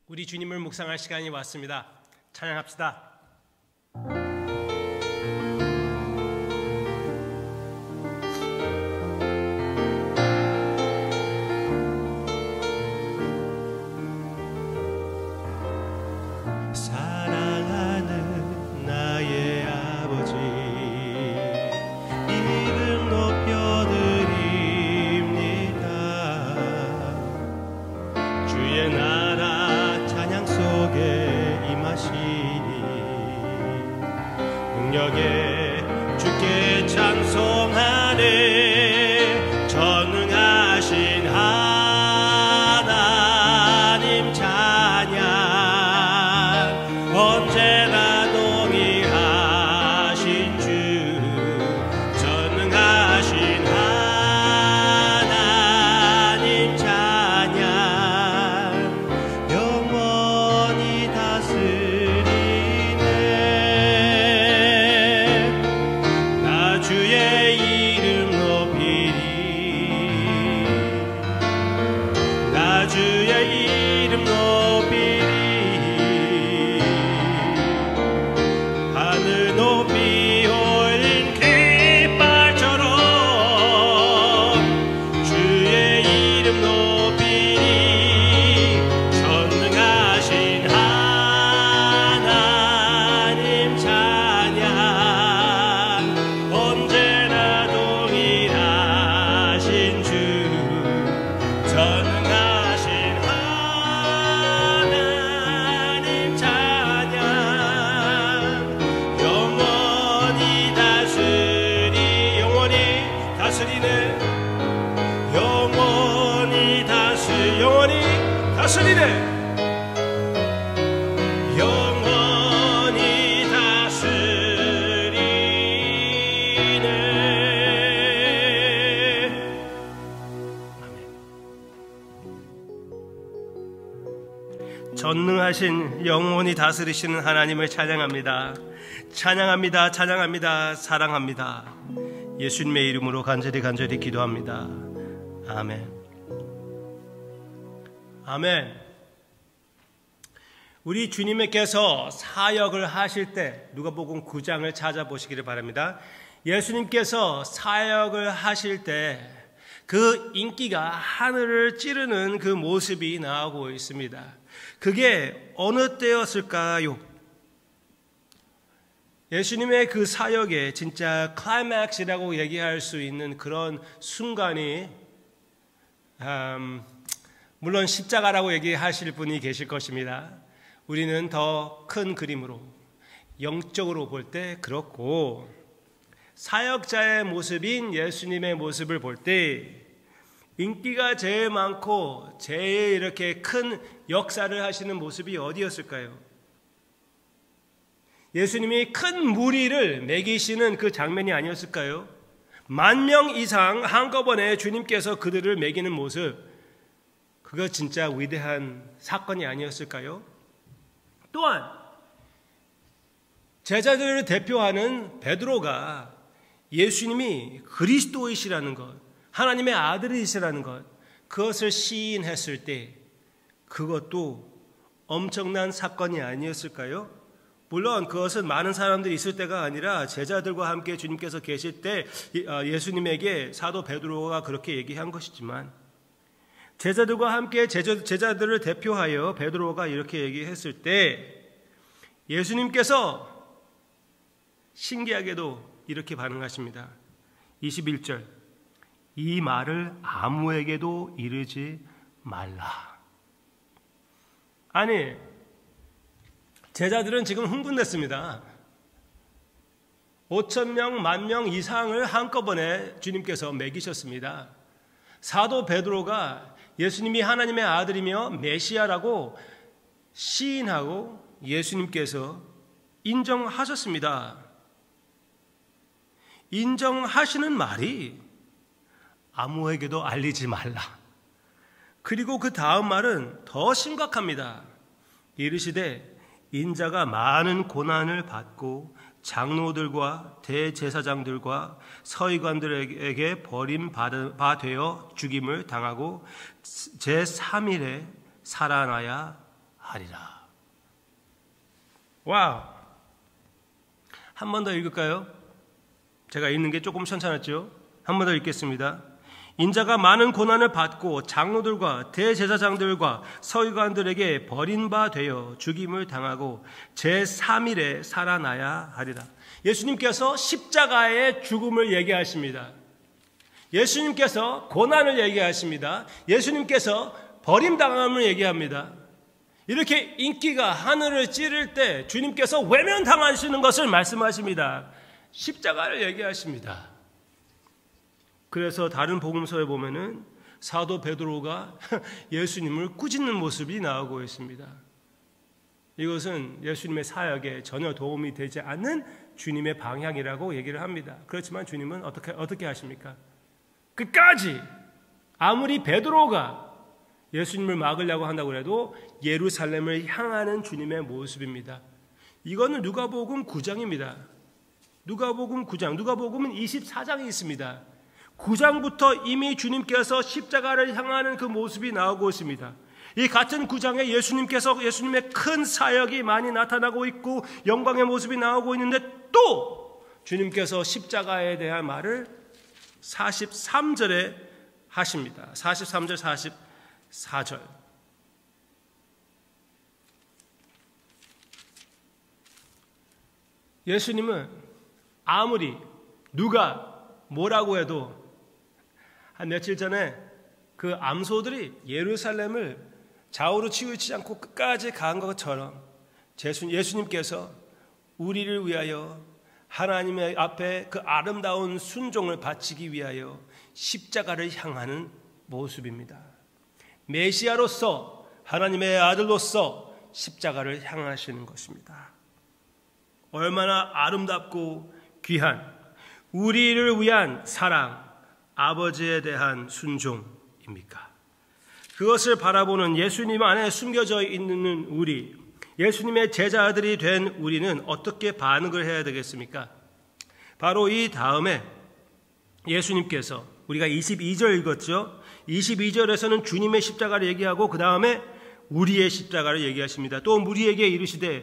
우리 주님을 묵상할 시간이 왔습니다. 찬양합시다. 사랑하는 나의 아버지, 이름 높여드립니다. 주의 나라 찬양 속에 임하시니 능력에 주께 찬송하네. 전능하신 하나님 찬양, 언제나 동일하신 주, 전능하신 하나님 찬양, 영원히 다스리네. 나 주의 이름 높이리, 나 주의 이름 높이리. 하늘 높이 올린 깃발처럼 주의 이름 높이니. 전능하신 하나님 찬양, 언제나 동일하신 주, 전능하신 하나님 찬양, 영원히 다스리네. 영원히 다스리네. 영원히 다스리네. 전능하신 영원히 다스리시는 하나님을 찬양합니다. 찬양합니다. 찬양합니다. 사랑합니다. 예수님의 이름으로 간절히 기도합니다. 아멘. 아멘. 우리 주님께서 사역을 하실 때 누가복음 9장을 찾아보시기를 바랍니다. 예수님께서 사역을 하실 때 그 인기가 하늘을 찌르는 그 모습이 나오고 있습니다. 그게 어느 때였을까요? 예수님의 그 사역의 진짜 클라이맥스라고 얘기할 수 있는 그런 순간이 물론 십자가라고 얘기하실 분이 계실 것입니다. 우리는 더 큰 그림으로 영적으로 볼 때 그렇고, 사역자의 모습인 예수님의 모습을 볼 때 인기가 제일 많고 제일 이렇게 큰 역사를 하시는 모습이 어디였을까요? 예수님이 큰 무리를 먹이시는 그 장면이 아니었을까요? 10,000명 이상 한꺼번에 주님께서 그들을 먹이는 모습, 그거 진짜 위대한 사건이 아니었을까요? 또한 제자들을 대표하는 베드로가 예수님이 그리스도이시라는 것, 하나님의 아들이시라는 것, 그것을 시인했을 때 그것도 엄청난 사건이 아니었을까요? 물론 그것은 많은 사람들이 있을 때가 아니라 제자들과 함께 주님께서 계실 때 예수님에게 사도 베드로가 그렇게 얘기한 것이지만, 제자들과 함께 제자들을 대표하여 베드로가 이렇게 얘기했을 때 예수님께서 신기하게도 이렇게 반응하십니다. 21절, 이 말을 아무에게도 이르지 말라. 아니, 제자들은 지금 흥분됐습니다. 5,000명, 10,000명 이상을 한꺼번에 주님께서 먹이셨습니다. 사도 베드로가 예수님이 하나님의 아들이며 메시아라고 시인하고 예수님께서 인정하셨습니다. 인정하시는 말이 아무에게도 알리지 말라. 그리고 그 다음 말은 더 심각합니다. 이르시되 인자가 많은 고난을 받고 장로들과 대제사장들과 서기관들에게 버림바 되어 죽임을 당하고 제3일에 살아나야 하리라. 와우. 한 번 더 읽을까요? 제가 읽는 게 조금 천천했죠? 한 번 더 읽겠습니다. 인자가 많은 고난을 받고 장로들과 대제사장들과 서기관들에게 버린 바 되어 죽임을 당하고 제3일에 살아나야 하리라. 예수님께서 십자가의 죽음을 얘기하십니다. 예수님께서 고난을 얘기하십니다. 예수님께서 버림당함을 얘기합니다. 이렇게 인기가 하늘을 찌를 때 주님께서 외면당하시는 것을 말씀하십니다. 십자가를 얘기하십니다. 그래서 다른 복음서에 보면은 사도 베드로가 예수님을 꾸짖는 모습이 나오고 있습니다. 이것은 예수님의 사역에 전혀 도움이 되지 않는 주님의 방향이라고 얘기를 합니다. 그렇지만 주님은 어떻게 하십니까? 끝까지 아무리 베드로가 예수님을 막으려고 한다고 해도 예루살렘을 향하는 주님의 모습입니다. 이거는 누가복음 9장입니다. 누가복음 9장, 누가복음은 24장이 있습니다. 9장부터 이미 주님께서 십자가를 향하는 그 모습이 나오고 있습니다. 이 같은 9장에 예수님의 큰 사역이 많이 나타나고 있고 영광의 모습이 나오고 있는데 또 주님께서 십자가에 대한 말을 43절에 하십니다. 43절, 44절. 예수님은 아무리 누가 뭐라고 해도 한 며칠 전에 그 암소들이 예루살렘을 좌우로 치우치지 않고 끝까지 간 것처럼 예수님께서 우리를 위하여 하나님의 앞에 그 아름다운 순종을 바치기 위하여 십자가를 향하는 모습입니다. 메시아로서 하나님의 아들로서 십자가를 향하시는 것입니다. 얼마나 아름답고 귀한 우리를 위한 사랑, 아버지에 대한 순종입니까? 그것을 바라보는 예수님 안에 숨겨져 있는 우리, 예수님의 제자들이 된 우리는 어떻게 반응을 해야 되겠습니까? 바로 이 다음에 예수님께서 우리가 22절 읽었죠? 22절에서는 주님의 십자가를 얘기하고 그 다음에 우리의 십자가를 얘기하십니다. 또 우리에게 이르시되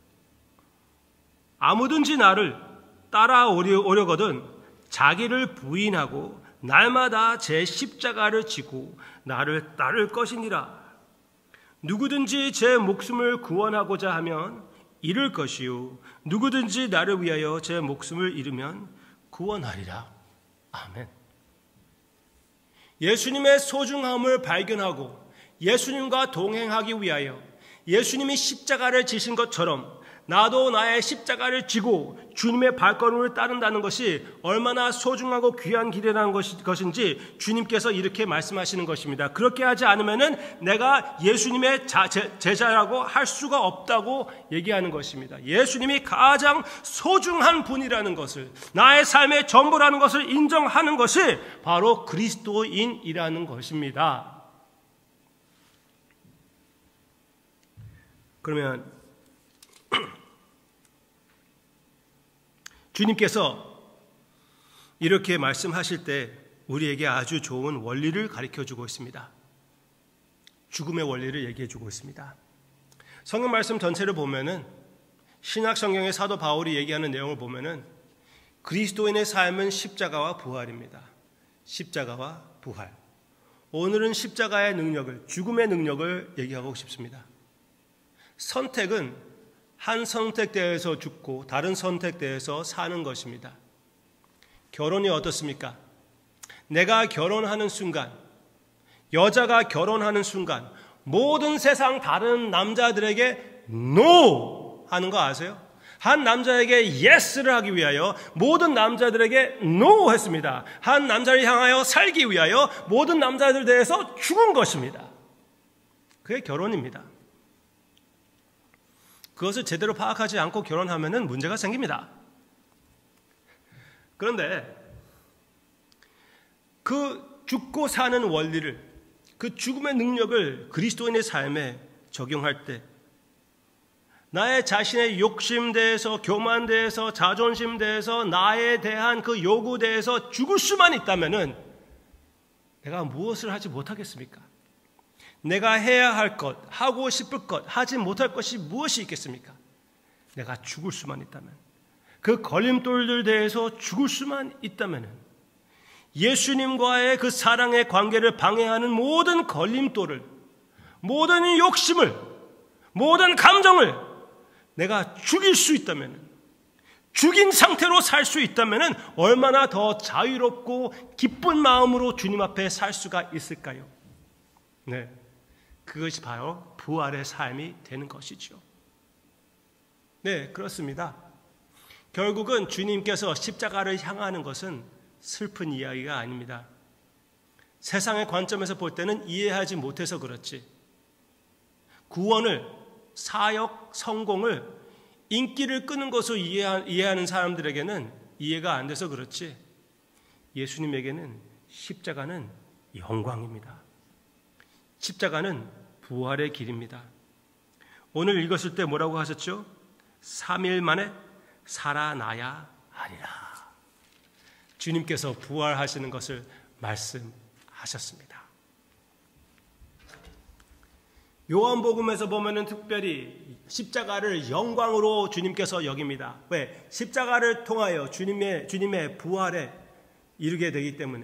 아무든지 나를 따라오려거든 자기를 부인하고 날마다 제 십자가를 지고 나를 따를 것이니라. 누구든지 제 목숨을 구원하고자 하면 잃을 것이요 누구든지 나를 위하여 제 목숨을 잃으면 구원하리라. 아멘. 예수님의 소중함을 발견하고 예수님과 동행하기 위하여 예수님이 십자가를 지신 것처럼 나도 나의 십자가를 지고 주님의 발걸음을 따른다는 것이 얼마나 소중하고 귀한 길이라는 것인지 주님께서 이렇게 말씀하시는 것입니다. 그렇게 하지 않으면은 내가 예수님의 제자라고 할 수가 없다고 얘기하는 것입니다. 예수님이 가장 소중한 분이라는 것을, 나의 삶의 전부라는 것을 인정하는 것이 바로 그리스도인이라는 것입니다. 그러면 주님께서 이렇게 말씀하실 때 우리에게 아주 좋은 원리를 가르쳐주고 있습니다. 죽음의 원리를 얘기해주고 있습니다. 성경 말씀 전체를 보면은 신약 성경의 사도 바울이 얘기하는 내용을 보면은 그리스도인의 삶은 십자가와 부활입니다. 십자가와 부활. 오늘은 십자가의 능력을, 죽음의 능력을 얘기하고 싶습니다. 선택은 한 선택대에서 죽고 다른 선택대에서 사는 것입니다. 결혼이 어떻습니까? 내가 결혼하는 순간, 여자가 결혼하는 순간 모든 세상 다른 남자들에게 NO 하는 거 아세요? 한 남자에게 YES를 하기 위하여 모든 남자들에게 NO 했습니다. 한 남자를 향하여 살기 위하여 모든 남자들 대해서 죽은 것입니다. 그게 결혼입니다. 그것을 제대로 파악하지 않고 결혼하면 문제가 생깁니다. 그런데 그 죽고 사는 원리를, 그 죽음의 능력을 그리스도인의 삶에 적용할 때 나의 자신의 욕심 대해서, 교만 대해서, 자존심 대해서, 나에 대한 그 요구 대해서 죽을 수만 있다면 내가 무엇을 하지 못하겠습니까? 내가 해야 할 것, 하고 싶을 것, 하지 못할 것이 무엇이 있겠습니까? 내가 죽을 수만 있다면, 그 걸림돌들 대해서 죽을 수만 있다면, 예수님과의 그 사랑의 관계를 방해하는 모든 걸림돌을, 모든 욕심을, 모든 감정을 내가 죽일 수 있다면, 죽인 상태로 살 수 있다면 얼마나 더 자유롭고 기쁜 마음으로 주님 앞에 살 수가 있을까요? 네, 그것이 바로 부활의 삶이 되는 것이죠. 네, 그렇습니다. 결국은 주님께서 십자가를 향하는 것은 슬픈 이야기가 아닙니다. 세상의 관점에서 볼 때는 이해하지 못해서 그렇지, 구원을, 사역, 성공을 인기를 끄는 것으로 이해하는 사람들에게는 이해가 안 돼서 그렇지, 예수님에게는 십자가는 영광입니다. 십자가는 부활의 길입니다. 오늘 읽었을 때 뭐라고 하셨죠? 3일 만에 살아나야 하리라. 주님께서 부활하시는 것을 말씀하셨습니다. 요한복음에서 보면은 특별히 십자가를 영광으로 주님께서 여깁니다. 왜? 십자가를 통하여 주님의 부활에 이르게 되기 때문에.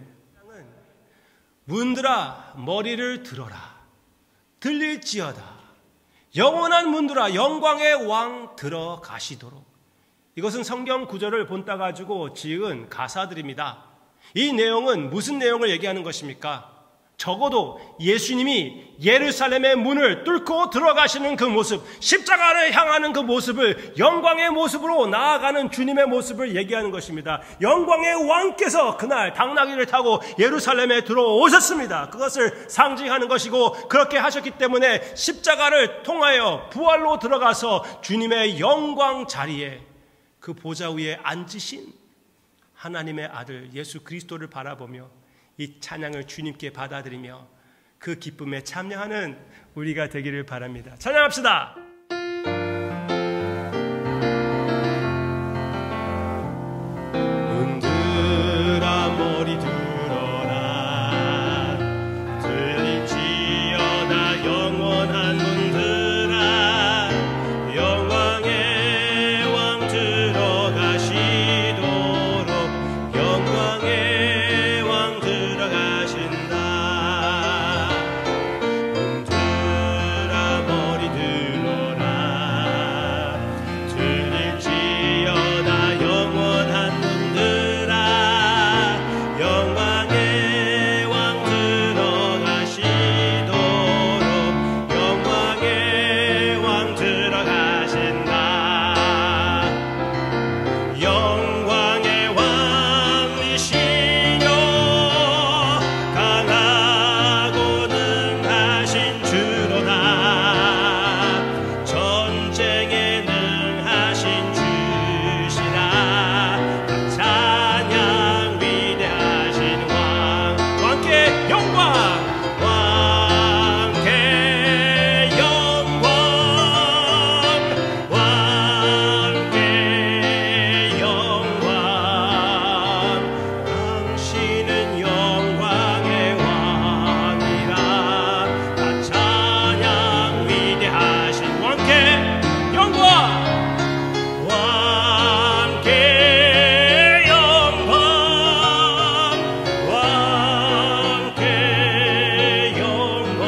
문들아 머리를 들어라. 들릴지어다. 영원한 문들아 영광의 왕 들어가시도록. 이것은 성경 구절을 본따 가지고 지은 가사들입니다. 이 내용은 무슨 내용을 얘기하는 것입니까? 적어도 예수님이 예루살렘의 문을 뚫고 들어가시는 그 모습, 십자가를 향하는 그 모습을, 영광의 모습으로 나아가는 주님의 모습을 얘기하는 것입니다. 영광의 왕께서 그날 당나귀를 타고 예루살렘에 들어오셨습니다. 그것을 상징하는 것이고, 그렇게 하셨기 때문에 십자가를 통하여 부활로 들어가서 주님의 영광 자리에, 그 보좌 위에 앉으신 하나님의 아들 예수 그리스도를 바라보며 이 찬양을 주님께 받아들이며 그 기쁨에 참여하는 우리가 되기를 바랍니다. 찬양합시다. 문들아 머리 들어라. 들릴지어다 영원한 문들아. 영광의 왕 들어가시도록. 영광의 왕 들어가신다. 문들아 머리 들어라. 들릴지어다 영원한 문들아. 영광의 왕 들어가시도록. 영광의 왕 들어가신다. 영광의 왕이시여 강하고 능하신 주로다. 전쟁에 능하신 주시라. 찬양 위대하신 왕. 왕께 영광. 왕께 영광. 왕께 영광. 당신은 영광의 왕이라. 다 찬양 위대하신 왕께 영광. 왕께 영광. 왕께 영광.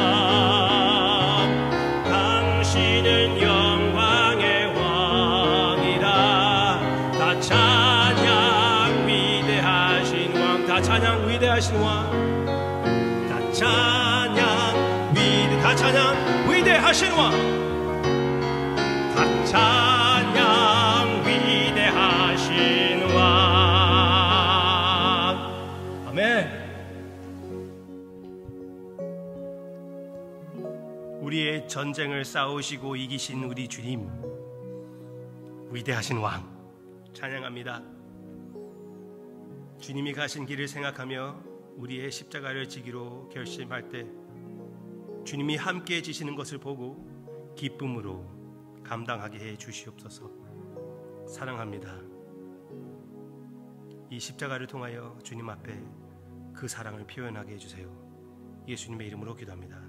당신은 영광의 왕이라. 다 찬양 위대하신 왕. 다 찬양 위대하신 왕. 다 찬양 위대하신 왕. 다 찬양 위대하신 왕. 아멘. 우리의 전쟁을 싸우시고 이기신 우리 주님, 위대하신 왕 찬양합니다. 주님이 가신 길을 생각하며 우리의 십자가를 지기로 결심할 때 주님이 함께 지시는 것을 보고 기쁨으로 감당하게 해 주시옵소서. 사랑합니다. 이 십자가를 통하여 주님 앞에 그 사랑을 표현하게 해주세요. 예수님의 이름으로 기도합니다.